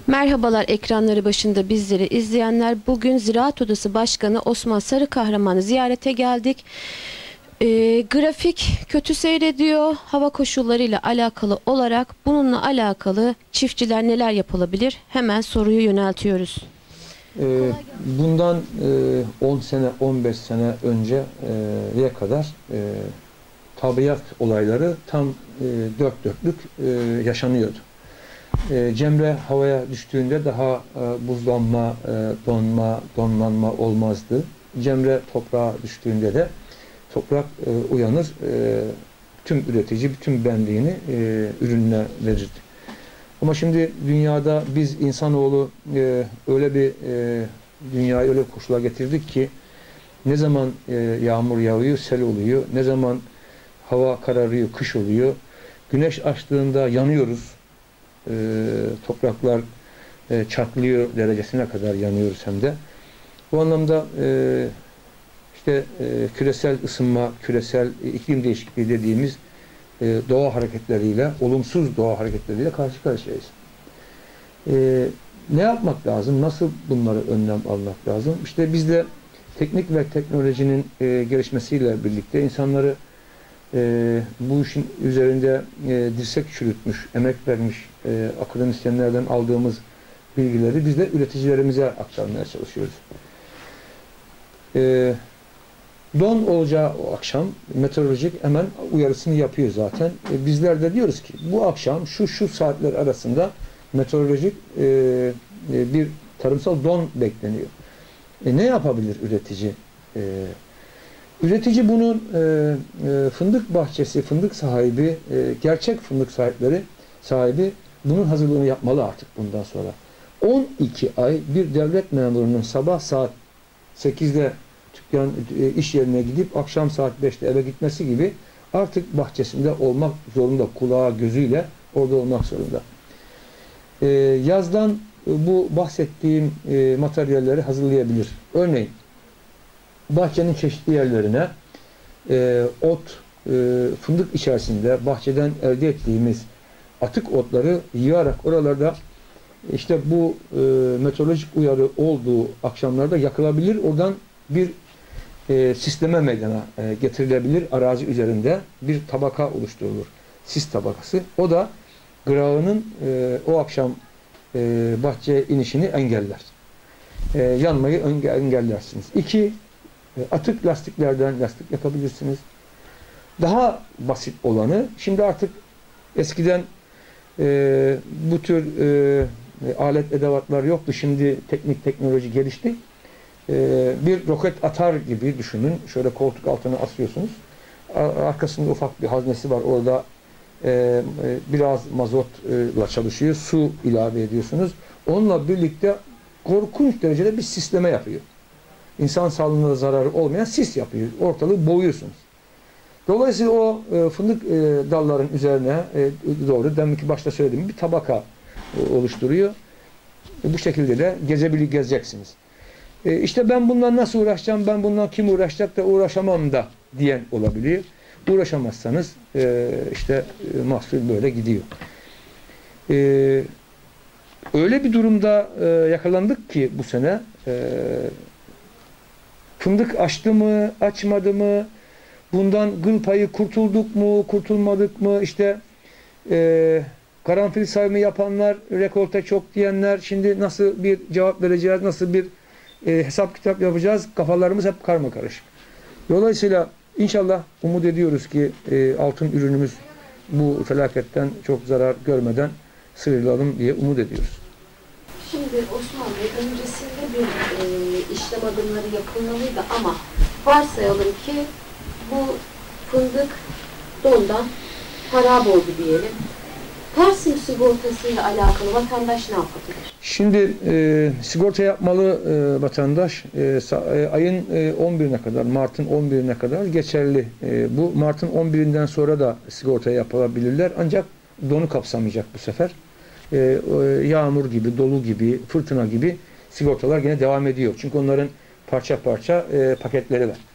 Merhabalar ekranları başında bizleri izleyenler. Bugün Ziraat Odası Başkanı Osman Sarıkahraman'ı ziyarete geldik. Grafik kötü seyrediyor. Hava koşullarıyla alakalı olarak bununla alakalı çiftçiler neler yapılabilir? Hemen soruyu yöneltiyoruz. Bundan 10 sene, 15 sene önceye kadar tabiat olayları tam dört dörtlük yaşanıyordu. Cemre havaya düştüğünde daha buzlanma, donlanma olmazdı. Cemre toprağa düştüğünde de toprak uyanır, tüm üretici bütün benliğini ürününe verirdi. Ama şimdi dünyada biz insanoğlu öyle bir dünyayı öyle koşula getirdik ki ne zaman yağmur yağıyor, sel oluyor, ne zaman hava kararıyor, kış oluyor, güneş açtığında yanıyoruz, topraklar çatlıyor derecesine kadar yanıyoruz hem de. Bu anlamda küresel ısınma, küresel iklim değişikliği dediğimiz doğa hareketleriyle, olumsuz doğa hareketleriyle karşı karşıyayız. Ne yapmak lazım? Nasıl bunları önlem almak lazım? İşte biz de teknik ve teknolojinin gelişmesiyle birlikte insanları bu işin üzerinde dirsek çürütmüş, emek vermiş akademisyenlerden aldığımız bilgileri biz de üreticilerimize aktarmaya çalışıyoruz. Don olacağı o akşam meteorolojik hemen uyarısını yapıyor zaten. Bizler de diyoruz ki bu akşam şu saatler arasında meteorolojik bir tarımsal don bekleniyor. Ne yapabilir üretici? Üretici bunun fındık bahçesi, fındık sahibi, gerçek fındık sahibi bunun hazırlığını yapmalı artık bundan sonra. 12 ay bir devlet memurunun sabah saat 8'de iş yerine gidip akşam saat 5'te eve gitmesi gibi artık bahçesinde olmak zorunda, kulağı gözüyle orada olmak zorunda. Yazdan bu bahsettiğim materyalleri hazırlayabilir. Örneğin bahçenin çeşitli yerlerine ot, fındık içerisinde bahçeden elde ettiğimiz atık otları yığarak oralarda işte bu meteorolojik uyarı olduğu akşamlarda yakılabilir. Oradan bir sisteme meydana getirilebilir. Arazi üzerinde bir tabaka oluşturulur. Sis tabakası. O da gırağının o akşam bahçeye inişini engeller. Yanmayı engellersiniz. 2. Atık lastiklerden lastik yapabilirsiniz. Daha basit olanı, şimdi artık eskiden bu tür alet edevatlar yoktu. Şimdi teknik teknoloji gelişti. Bir roket atar gibi düşünün. Şöyle koltuk altına asıyorsunuz. Arkasında ufak bir haznesi var. Orada biraz mazotla çalışıyor. Su ilave ediyorsunuz. Onunla birlikte korkunç derecede bir sisleme yapıyor. İnsan sağlığına zararı olmayan sis yapıyor. Ortalığı boğuyorsunuz. Dolayısıyla o fındık dalların üzerine doğru demin ki başta söylediğim bir tabaka oluşturuyor. Bu şekilde de gezeceksiniz. İşte ben bundan nasıl uğraşacağım, ben bundan kim uğraşacak da uğraşamam da diyen olabilir. Uğraşamazsanız mahsul böyle gidiyor. Öyle bir durumda yakalandık ki bu sene fındık açtı mı, açmadı mı, bundan gıl payı kurtulduk mu, kurtulmadık mı, karanfil sayımı yapanlar, rekolte çok diyenler, şimdi nasıl bir cevap vereceğiz, nasıl bir hesap kitap yapacağız, kafalarımız hep karmakarışık. Dolayısıyla inşallah umut ediyoruz ki altın ürünümüz bu felaketten çok zarar görmeden sıyrılalım diye umut ediyoruz. Şimdi Osman Bey, öncesinde bir işlem adımları yapılmalıydı ama varsayalım ki bu fındık dondan harap oldu diyelim. Tarsim sigortasıyla alakalı vatandaş ne yapabilir? Şimdi sigorta yapmalı vatandaş ayın 11'ine kadar, Mart'ın 11'ine kadar geçerli. Bu Mart'ın 11'inden sonra da sigorta yapabilirler. Ancak donu kapsamayacak bu sefer. Yağmur gibi, dolu gibi, fırtına gibi sigortalar gene devam ediyor. Çünkü onların parça parça paketleri var.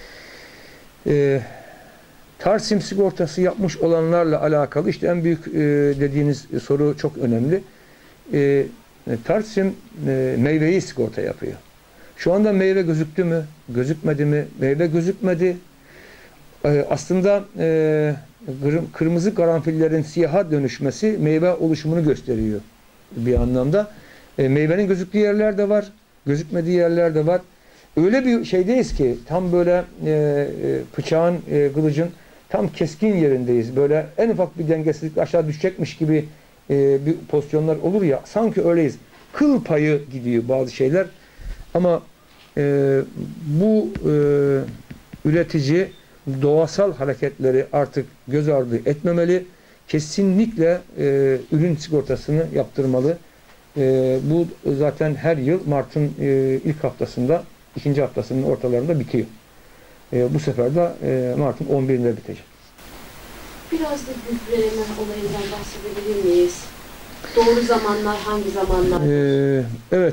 Tarsim sigortası yapmış olanlarla alakalı işte en büyük dediğiniz soru çok önemli. Tarsim meyveyi sigorta yapıyor. Şu anda meyve gözüktü mü? Gözükmedi mi? Meyve gözükmedi. Aslında kırmızı karanfillerin siyaha dönüşmesi meyve oluşumunu gösteriyor bir anlamda. Meyvenin gözüktüğü yerler de var, gözükmediği yerler de var. Öyle bir şeydeyiz ki tam böyle bıçağın, kılıcın tam keskin yerindeyiz. Böyle en ufak bir dengesizlikle aşağı düşecekmiş gibi bir pozisyonlar olur ya, sanki öyleyiz. Kıl payı gidiyor bazı şeyler. Ama bu üretici doğasal hareketleri artık göz ardı etmemeli. Kesinlikle ürün sigortasını yaptırmalı. Bu zaten her yıl Mart'ın ilk haftasında, ikinci haftasının ortalarında bitiyor. Bu sefer de Mart'ın 11'inde bitecek. Biraz da gübreleme olayından bahsedebilir miyiz? Doğru zamanlar hangi zamanlar? Evet.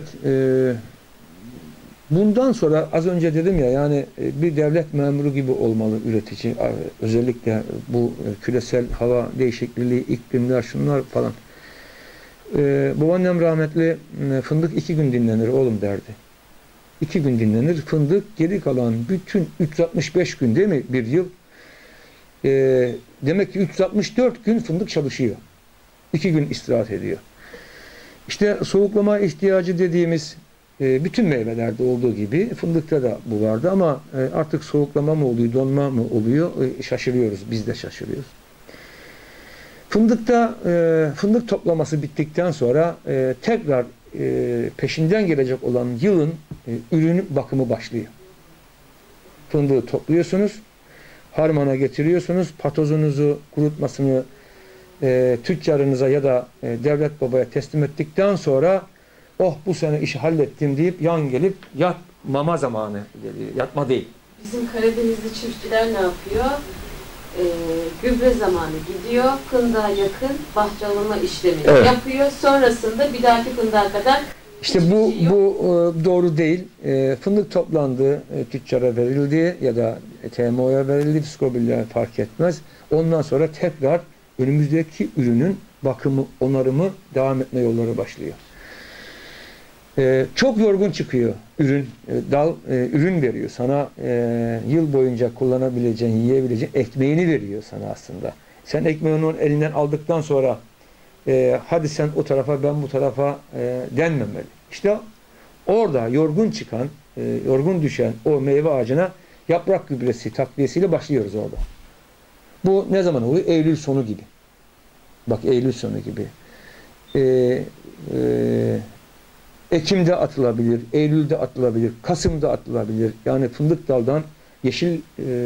Bundan sonra az önce dedim ya, yani bir devlet memuru gibi olmalı üretici. Özellikle bu küresel hava değişikliği, iklimler, şunlar falan. Babaannem rahmetli fındık 2 gün dinlenir oğlum derdi. 2 gün dinlenir fındık, geri kalan bütün 365 gün değil mi bir yıl? Demek ki 364 gün fındık çalışıyor. 2 gün istirahat ediyor. İşte soğuklama ihtiyacı dediğimiz bütün meyvelerde olduğu gibi fındıkta da bu vardı ama artık soğuklama mı oluyor, donma mı oluyor şaşırıyoruz. Biz de şaşırıyoruz. Fındıkta fındık toplaması bittikten sonra tekrar peşinden gelecek olan yılın ürün bakımı başlıyor. Fındığı topluyorsunuz, harmana getiriyorsunuz, patozunuzu, kurutmasını tüccarınıza ya da devlet babaya teslim ettikten sonra oh bu sene işi hallettim deyip yan gelip yatmama zamanı geliyor. Yatma değil. Bizim Karadenizli çiftçiler ne yapıyor? Gübre zamanı gidiyor, fındığa yakın bahçalama işlemini yapıyor. Sonrasında bir dahaki fındığa kadar İşte bu doğru değil. Fındık toplandı, tüccara verildi ya da TMO'ya verildi, psikobülle fark etmez. Ondan sonra tekrar önümüzdeki ürünün bakımı, onarımı devam etme yolları başlıyor. Çok yorgun çıkıyor ürün, ürün veriyor sana, yıl boyunca kullanabileceğin, yiyebileceğin ekmeğini veriyor sana aslında. Sen ekmeğini onun elinden aldıktan sonra hadi sen o tarafa ben bu tarafa denmemeli. İşte orada yorgun çıkan, yorgun düşen o meyve ağacına yaprak gübresi takviyesiyle başlıyoruz orada. Bu ne zaman oluyor? Eylül sonu gibi. Bak Eylül sonu gibi. Ekim'de atılabilir, Eylül'de atılabilir, Kasım'da atılabilir. Yani fındık daldan yeşil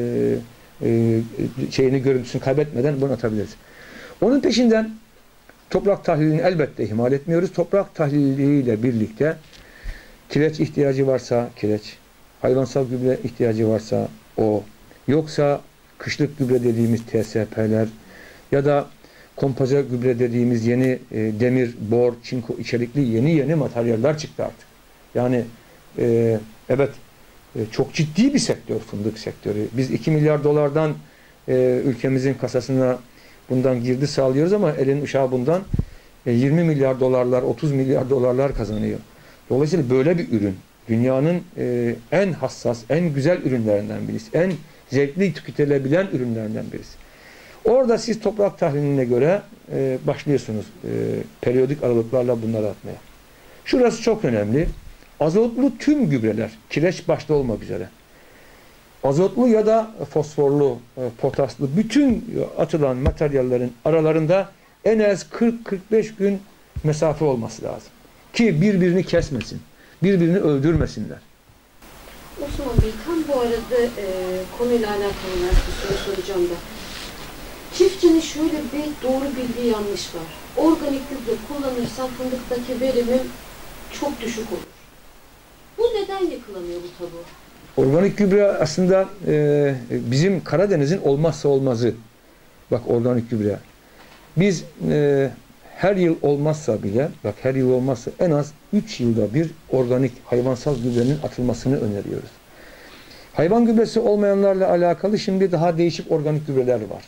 görüntüsünü kaybetmeden bunu atabiliriz. Onun peşinden toprak tahlilini elbette ihmal etmiyoruz. Toprak tahliliyle birlikte kireç ihtiyacı varsa kireç, hayvansal gübre ihtiyacı varsa o, yoksa kışlık gübre dediğimiz TSP'ler ya da kompoze gübre dediğimiz yeni demir, bor, çinko içerikli yeni materyaller çıktı artık. Yani evet çok ciddi bir sektör fındık sektörü. Biz 2 milyar dolardan ülkemizin kasasına bundan girdi sağlıyoruz ama elin uşağı bundan 20 milyar dolarlar, 30 milyar dolarlar kazanıyor. Dolayısıyla böyle bir ürün dünyanın en hassas, en güzel ürünlerinden birisi. En zevkli tüketilebilen ürünlerinden birisi. Orada siz toprak tahliline göre başlıyorsunuz periyodik aralıklarla bunları atmaya. Şurası çok önemli. Azotlu tüm gübreler, kireç başta olmak üzere, azotlu ya da fosforlu, potaslı bütün atılan materyallerin aralarında en az 40-45 gün mesafe olması lazım. Ki birbirini kesmesin, birbirini öldürmesinler. Osman Bey, tam bu arada konuyla alakalı bir soru soracağım da. Çiftçinin şöyle bir doğru bildiği yanlış var. Organik gübre kullanırsam fındıktaki verimim çok düşük olur. Bu neden yıkılamıyor bu tabu? Organik gübre aslında bizim Karadeniz'in olmazsa olmazı. Bak organik gübre. Biz her yıl olmazsa bile, bak her yıl olmazsa en az 3 yılda bir organik hayvansal gübrenin atılmasını öneriyoruz. Hayvan gübresi olmayanlarla alakalı şimdi daha değişik organik gübreler var.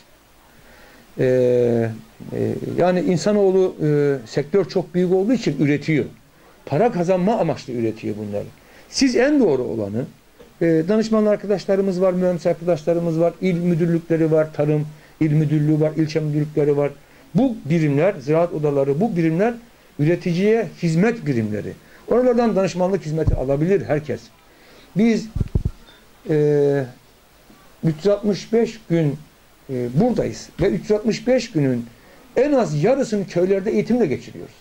Yani insanoğlu sektör çok büyük olduğu için üretiyor. para kazanma amaçlı üretiyor bunları. Siz en doğru olanı, danışman arkadaşlarımız var, mühendis arkadaşlarımız var, il müdürlükleri var, tarım il müdürlüğü var, ilçe müdürlükleri var. Bu birimler, ziraat odaları, bu birimler üreticiye hizmet birimleri. Oralardan danışmanlık hizmeti alabilir herkes. Biz 365 gün buradayız ve 365 günün en az yarısını köylerde eğitimle geçiriyoruz.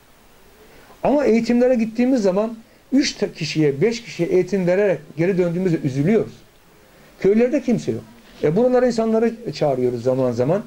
Ama eğitimlere gittiğimiz zaman 3 kişiye, 5 kişiye eğitim vererek geri döndüğümüzde üzülüyoruz. Köylerde kimse yok. Buralara insanları çağırıyoruz zaman zaman.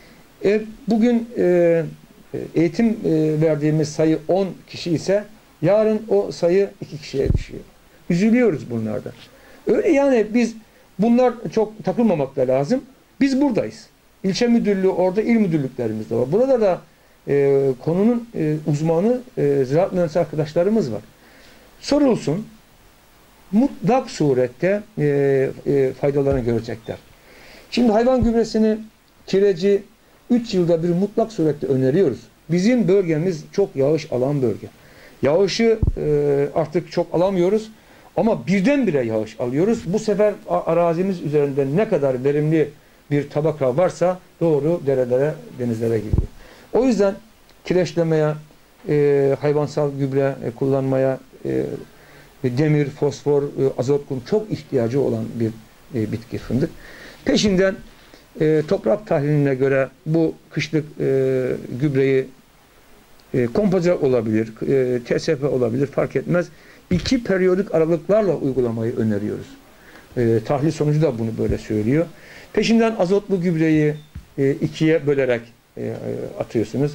Bugün eğitim verdiğimiz sayı 10 kişi ise yarın o sayı 2 kişiye düşüyor. Üzülüyoruz bunlardan. Öyle yani biz bunlar çok takılmamak da lazım. Biz buradayız. İlçe müdürlüğü orada, il müdürlüklerimiz de var. Burada da konunun uzmanı ziraat mühendisi arkadaşlarımız var. Sorulsun, mutlak surette faydalarını görecekler. Şimdi hayvan gübresini kireci 3 yılda bir mutlak surette öneriyoruz. Bizim bölgemiz çok yağış alan bölge. Yağışı artık çok alamıyoruz ama birdenbire yağış alıyoruz. Bu sefer arazimiz üzerinde ne kadar verimli bir tabaka varsa doğru derelere, denizlere gidiyor. O yüzden kireçlemeye, hayvansal gübre kullanmaya, demir, fosfor, azot kum çok ihtiyacı olan bir bitki fındık. Peşinden toprak tahliline göre bu kışlık gübreyi kompoze olabilir, TSF olabilir, fark etmez. 2 periyodik aralıklarla uygulamayı öneriyoruz. Tahlil sonucu da bunu böyle söylüyor. Peşinden azotlu gübreyi 2'ye bölerek atıyorsunuz.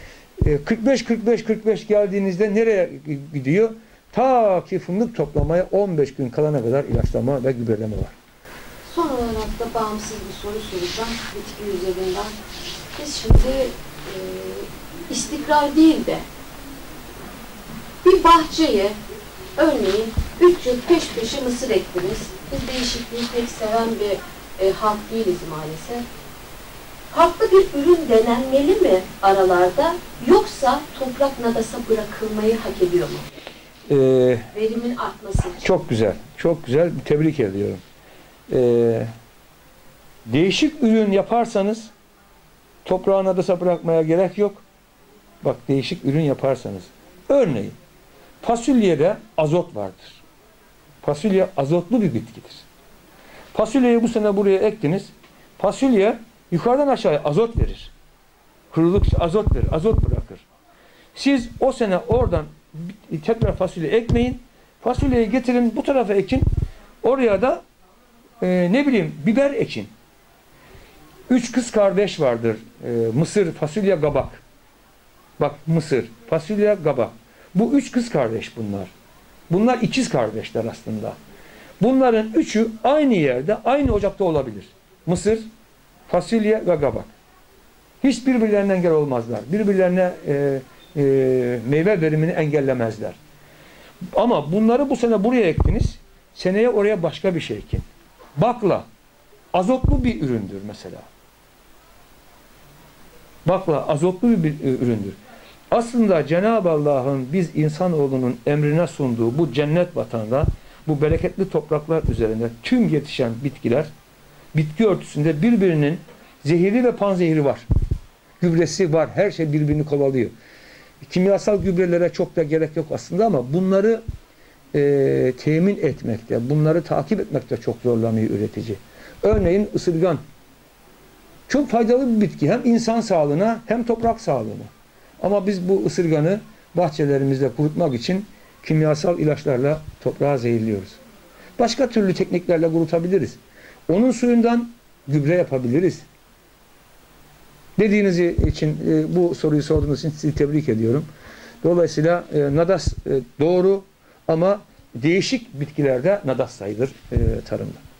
45-45-45 geldiğinizde nereye gidiyor? Ta ki fındık toplamaya 15 gün kalana kadar ilaçlama ve gübreleme var. Son olarak da bağımsız bir soru soracağım bitki üzerinden. Biz şimdi istikrar değil de bir bahçeye örneğin 3 yıl peş peşe mısır ektiniz. Biz değişikliği pek seven bir halk değiliz maalesef. Farklı bir ürün denenmeli mi aralarda, yoksa toprak nadasa bırakılmayı hak ediyor mu? Verimin artması için. Çok güzel, çok güzel. Tebrik ediyorum. Değişik ürün yaparsanız toprağı nadasa bırakmaya gerek yok. Bak, değişik ürün yaparsanız. Örneğin fasulyede azot vardır. Fasulye azotlu bir bitkidir. Fasulyeyi bu sene buraya ektiniz. Fasulye yukarıdan aşağıya azot verir. Kırıldıkça azot verir, azot bırakır. Siz o sene oradan tekrar fasulye ekmeyin. Fasulyeyi getirin bu tarafa ekin. Oraya da biber ekin. 3 kız kardeş vardır. Mısır, fasulye, kabak. Bak, mısır, fasulye, kabak. Bu 3 kız kardeş bunlar. Bunlar ikiz kardeşler aslında. Bunların 3'ü aynı yerde, aynı ocakta olabilir. Mısır, fasulye ve kabak. Hiç birbirlerine engel olmazlar. Birbirlerine meyve verimini engellemezler. Ama bunları bu sene buraya ektiniz. Seneye oraya başka bir şey ekin. Bakla azotlu bir üründür mesela. Bakla azotlu bir üründür. Aslında Cenab-ı Allah'ın biz insanoğlunun emrine sunduğu bu cennet vatanında, bu bereketli topraklar üzerinde tüm yetişen bitkiler, bitki örtüsünde birbirinin zehiri ve panzehiri var. Gübresi var. Her şey birbirini kovalıyor. Kimyasal gübrelere çok da gerek yok aslında ama bunları temin etmekte, bunları takip etmekte çok zorlanıyor üretici. Örneğin ısırgan. Çok faydalı bir bitki. Hem insan sağlığına hem toprak sağlığına. Ama biz bu ısırganı bahçelerimizde kurutmak için kimyasal ilaçlarla toprağı zehirliyoruz. Başka türlü tekniklerle kurutabiliriz. Onun suyundan gübre yapabiliriz. Dediğiniz için, bu soruyu sorduğunuz için sizi tebrik ediyorum. Dolayısıyla nadas doğru ama değişik bitkilerde nadas sayılır tarımda.